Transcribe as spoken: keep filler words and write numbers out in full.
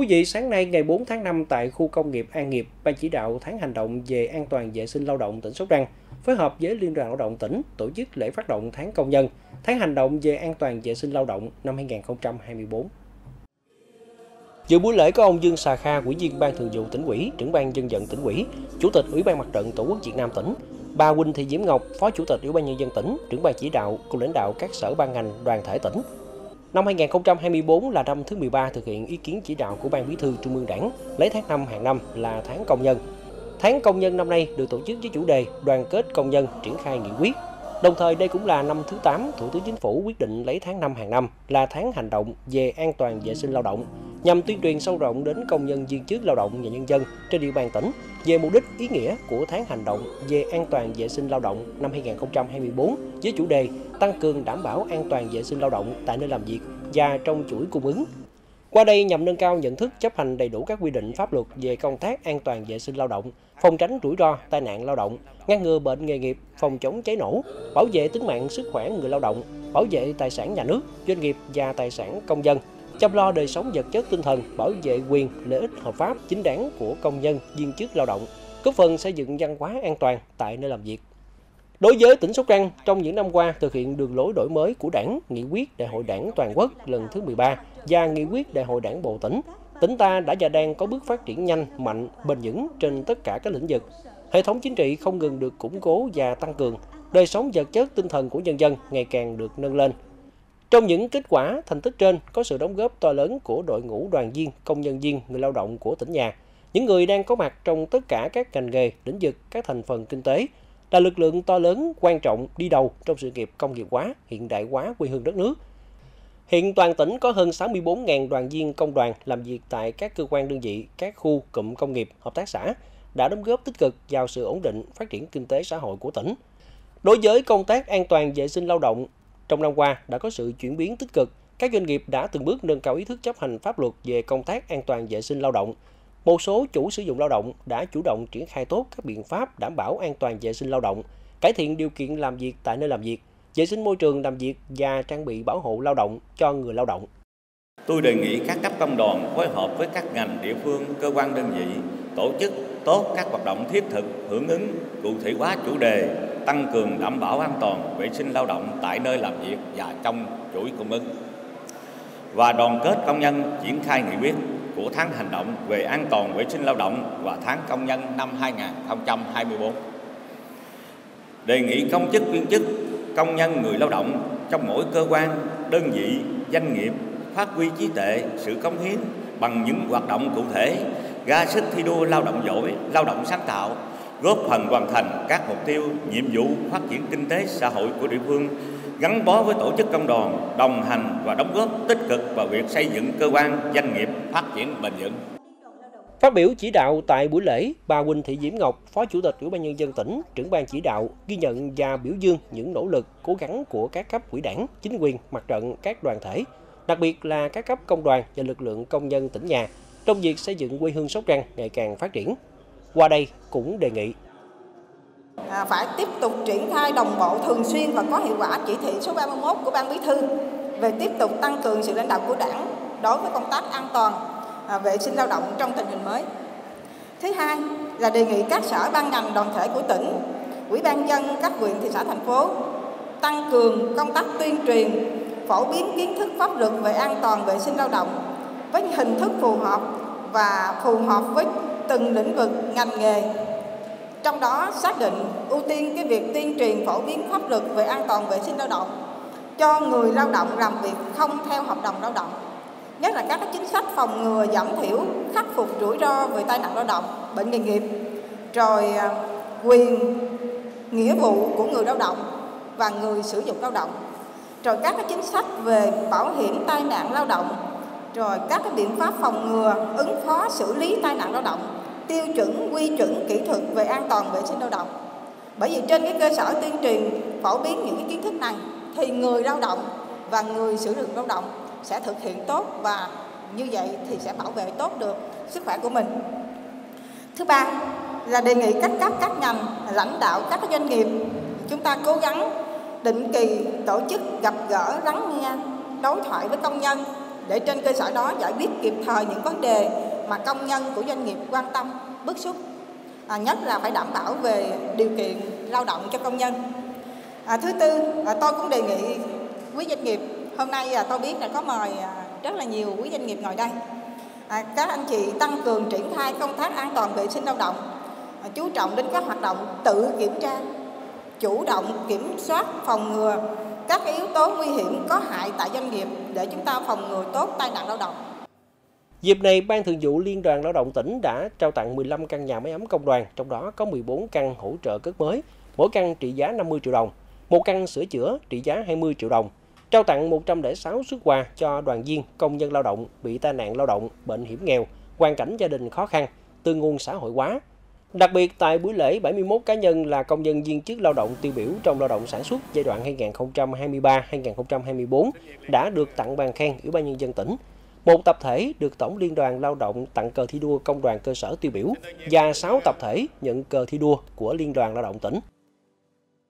quý vị, sáng nay ngày bốn tháng năm tại khu công nghiệp An Nghiệp, Ban chỉ đạo tháng hành động về an toàn vệ sinh lao động tỉnh Sóc Trăng phối hợp với Liên đoàn Lao động tỉnh tổ chức lễ phát động tháng công nhân, tháng hành động về an toàn vệ sinh lao động năm hai nghìn không trăm hai mươi tư. Dự buổi lễ có ông Dương Sà Kha, Ủy viên Ban Thường vụ Tỉnh ủy, Trưởng ban Dân vận Tỉnh ủy, Chủ tịch Ủy ban Mặt trận Tổ quốc Việt Nam tỉnh, bà Huỳnh Thị Diễm Ngọc, Phó Chủ tịch Ủy ban Nhân dân tỉnh, Trưởng ban chỉ đạo cùng lãnh đạo các sở ban ngành, đoàn thể tỉnh. Năm hai nghìn không trăm hai mươi tư là năm thứ mười ba thực hiện ý kiến chỉ đạo của Ban Bí thư Trung ương Đảng, lấy tháng năm hàng năm là tháng công nhân. Tháng công nhân năm nay được tổ chức với chủ đề đoàn kết công nhân triển khai nghị quyết. Đồng thời đây cũng là năm thứ tám Thủ tướng Chính phủ quyết định lấy tháng năm hàng năm là tháng hành động về an toàn vệ sinh lao động, nhằm tuyên truyền sâu rộng đến công nhân viên chức lao động và nhân dân trên địa bàn tỉnh về mục đích ý nghĩa của tháng hành động về an toàn vệ sinh lao động năm hai nghìn không trăm hai mươi tư với chủ đề tăng cường đảm bảo an toàn vệ sinh lao động tại nơi làm việc và trong chuỗi cung ứng. Qua đây nhằm nâng cao nhận thức chấp hành đầy đủ các quy định pháp luật về công tác an toàn vệ sinh lao động, phòng tránh rủi ro tai nạn lao động, ngăn ngừa bệnh nghề nghiệp, phòng chống cháy nổ, bảo vệ tính mạng sức khỏe người lao động, bảo vệ tài sản nhà nước, doanh nghiệp và tài sản công dân, chăm lo đời sống vật chất tinh thần, bảo vệ quyền, lợi ích hợp pháp chính đáng của công nhân, viên chức lao động, góp phần xây dựng văn hóa an toàn tại nơi làm việc. Đối với tỉnh Sóc Trăng, trong những năm qua thực hiện đường lối đổi mới của Đảng, nghị quyết Đại hội Đảng toàn quốc lần thứ mười ba và nghị quyết Đại hội Đảng bộ tỉnh, tỉnh ta đã và đang có bước phát triển nhanh, mạnh, bền vững trên tất cả các lĩnh vực. Hệ thống chính trị không ngừng được củng cố và tăng cường, đời sống vật chất tinh thần của nhân dân ngày càng được nâng lên. Trong những kết quả, thành tích trên có sự đóng góp to lớn của đội ngũ đoàn viên, công nhân viên, người lao động của tỉnh nhà, những người đang có mặt trong tất cả các ngành nghề, lĩnh vực, các thành phần kinh tế, là lực lượng to lớn, quan trọng đi đầu trong sự nghiệp công nghiệp hóa, hiện đại hóa quê hương đất nước. Hiện toàn tỉnh có hơn sáu mươi tư nghìn đoàn viên công đoàn làm việc tại các cơ quan đơn vị, các khu, cụm công nghiệp, hợp tác xã, đã đóng góp tích cực vào sự ổn định, phát triển kinh tế xã hội của tỉnh. Đối với công tác an toàn vệ sinh lao động, trong năm qua đã có sự chuyển biến tích cực, các doanh nghiệp đã từng bước nâng cao ý thức chấp hành pháp luật về công tác an toàn vệ sinh lao động. Một số chủ sử dụng lao động đã chủ động triển khai tốt các biện pháp đảm bảo an toàn vệ sinh lao động, cải thiện điều kiện làm việc tại nơi làm việc, vệ sinh môi trường làm việc và trang bị bảo hộ lao động cho người lao động. Tôi đề nghị các cấp công đoàn phối hợp với các ngành địa phương, cơ quan đơn vị tổ chức tốt các hoạt động thiết thực hưởng ứng cụ thể hóa chủ đề tăng cường đảm bảo an toàn vệ sinh lao động tại nơi làm việc và trong chuỗi cung ứng, và đoàn kết công nhân triển khai nghị quyết của tháng hành động về an toàn vệ sinh lao động và tháng công nhân năm hai nghìn không trăm hai mươi tư. Đề nghị công chức viên chức, công nhân người lao động trong mỗi cơ quan, đơn vị, doanh nghiệp phát huy trí tuệ, sự cống hiến bằng những hoạt động cụ thể, ra sức thi đua lao động giỏi, lao động sáng tạo, góp phần hoàn thành các mục tiêu, nhiệm vụ phát triển kinh tế xã hội của địa phương, gắn bó với tổ chức công đoàn, đồng hành và đóng góp tích cực vào việc xây dựng cơ quan, doanh nghiệp phát triển bền vững. Phát biểu chỉ đạo tại buổi lễ, bà Huỳnh Thị Diễm Ngọc, Phó Chủ tịch Ủy ban Nhân dân tỉnh, Trưởng ban chỉ đạo ghi nhận và biểu dương những nỗ lực, cố gắng của các cấp ủy Đảng, chính quyền, mặt trận, các đoàn thể, đặc biệt là các cấp công đoàn và lực lượng công nhân tỉnh nhà trong việc xây dựng quê hương Sóc Trăng ngày càng phát triển. Qua đây cũng đề nghị À, phải tiếp tục triển khai đồng bộ, thường xuyên và có hiệu quả chỉ thị số ba mươi mốt của Ban Bí thư về tiếp tục tăng cường sự lãnh đạo của Đảng đối với công tác an toàn à, vệ sinh lao động trong tình hình mới. Thứ hai là đề nghị các sở ban ngành đoàn thể của tỉnh, Ủy ban nhân các huyện, thị xã, thành phố tăng cường công tác tuyên truyền, phổ biến kiến thức pháp luật về an toàn vệ sinh lao động với hình thức phù hợp và phù hợp với từng lĩnh vực ngành nghề. Trong đó xác định ưu tiên cái việc tuyên truyền phổ biến pháp luật về an toàn vệ sinh lao động cho người lao động làm việc không theo hợp đồng lao động, nhất là các chính sách phòng ngừa, giảm thiểu, khắc phục rủi ro về tai nạn lao động, bệnh nghề nghiệp, rồi quyền, nghĩa vụ của người lao động và người sử dụng lao động, rồi các cái chính sách về bảo hiểm tai nạn lao động, rồi các cái biện pháp phòng ngừa, ứng phó, xử lý tai nạn lao động, tiêu chuẩn, quy chuẩn, kỹ thuật về an toàn vệ sinh lao động. Bởi vì trên cái cơ sở tuyên truyền phổ biến những cái kiến thức này thì người lao động và người sử dụng lao động sẽ thực hiện tốt, và như vậy thì sẽ bảo vệ tốt được sức khỏe của mình. Thứ ba là đề nghị các cấp, các ngành, lãnh đạo các doanh nghiệp chúng ta cố gắng định kỳ tổ chức gặp gỡ, lắng nghe, đối thoại với công nhân để trên cơ sở đó giải quyết kịp thời những vấn đề mà công nhân của doanh nghiệp quan tâm, bức xúc. À, nhất là phải đảm bảo về điều kiện lao động cho công nhân. À, thứ tư, à, tôi cũng đề nghị quý doanh nghiệp, hôm nay à, tôi biết là có mời à, rất là nhiều quý doanh nghiệp ngồi đây. À, các anh chị tăng cường triển khai công tác an toàn vệ sinh lao động, à, chú trọng đến các hoạt động tự kiểm tra, chủ động kiểm soát, phòng ngừa các yếu tố nguy hiểm có hại tại doanh nghiệp để chúng ta phòng ngừa tốt tai nạn lao động. Dịp này, Ban Thường vụ Liên đoàn Lao động tỉnh đã trao tặng mười lăm căn nhà máy ấm công đoàn, trong đó có mười bốn căn hỗ trợ cất mới, mỗi căn trị giá năm mươi triệu đồng, một căn sửa chữa trị giá hai mươi triệu đồng. Trao tặng một trăm lẻ sáu suất quà cho đoàn viên, công nhân lao động bị tai nạn lao động, bệnh hiểm nghèo, hoàn cảnh gia đình khó khăn, từ nguồn xã hội hóa. Đặc biệt, tại buổi lễ, bảy mươi mốt cá nhân là công nhân viên chức lao động tiêu biểu trong lao động sản xuất giai đoạn hai nghìn không trăm hai mươi ba đến hai nghìn không trăm hai mươi tư đã được tặng bằng khen Ủy ban Nhân dân tỉnh. Một tập thể được Tổng Liên đoàn Lao động tặng cờ thi đua công đoàn cơ sở tiêu biểu và sáu tập thể nhận cờ thi đua của Liên đoàn Lao động tỉnh.